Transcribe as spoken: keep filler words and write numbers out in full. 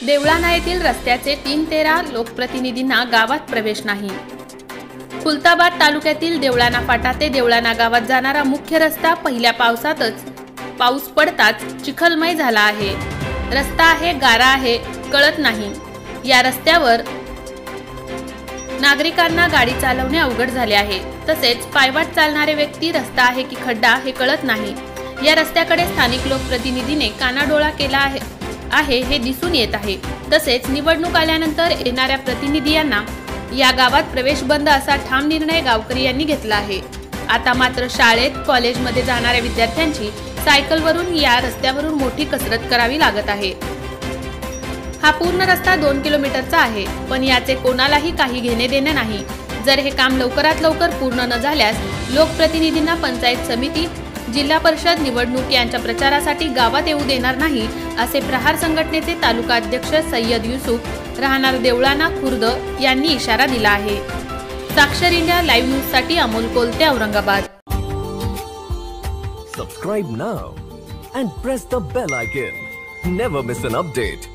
देवळाणा येथील रस्त्याचे तीन तेरा लोकप्रतिनिधींना गावात प्रवेश नाही। खुलताबाद तालुक्यातील देवळाणा फाटा ते देवळाणा गावात जाणारा मुख्य रस्ता पहिल्या पावसातच पाऊस पडताच चिखलमय झाला आहे। रस्ता आहे, गारा आहे, कळत नाही। या रस्त्यावर नागरिकांना गाडी चालवणे अवघड झाले आहे। तसेच पायवाट चालणारे व्यक्ती रस्ता आहे की खड्डा हे कळत नाही। या रस्त्याकडे स्थानिक लोकप्रतिनिधीने कानाडोळा केला आहे आहे हे दिसून येत आहे। तसेच निवडणूक आल्यानंतर येणाऱ्या प्रतिनिधींना या गावात प्रवेश बंद असा ठाम निर्णय गावकरी यांनी घेतला आहे। आता मात्र शाळेत कॉलेजमध्ये जाणाऱ्या विद्यार्थ्यांची सायकलवरून या रस्त्यावरून मोठी कसरत करावी लागत आहे। हा पूर्ण रस्ता दोन किलोमीटरचा आहे, पण याचे कोणालाही काही घेणे देणे नाही। जर हे काम लवकरात लवकर पूर्ण न झाल्यास लोकप्रतिनिधींना पंचायत समिती, जिल्हा परिषद निवडणूक यांच्या प्रचारासाठी गावात येऊ देणार नाही, असे प्रहार संघटनेचे तालुका अध्यक्ष सय्यद युसुफ राहणार देवळाणा खुर्द यांनी इशारा दिला आहे। साक्षर इंडिया लाईव्ह न्यूज साठी Amol Kolte, Aurangabad. Subscribe now and press the bell icon. Never miss an update.